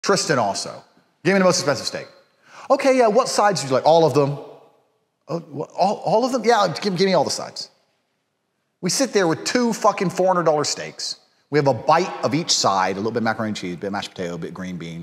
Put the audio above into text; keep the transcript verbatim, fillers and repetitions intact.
Tristan also. Give me the most expensive steak. Okay, yeah, what sides do you like? All of them. Oh, all, all of them? Yeah, give, give me all the sides. We sit there with two fucking four hundred dollar steaks. We have a bite of each side, a little bit of macaroni and cheese, a bit of mashed potato, a bit of green beans.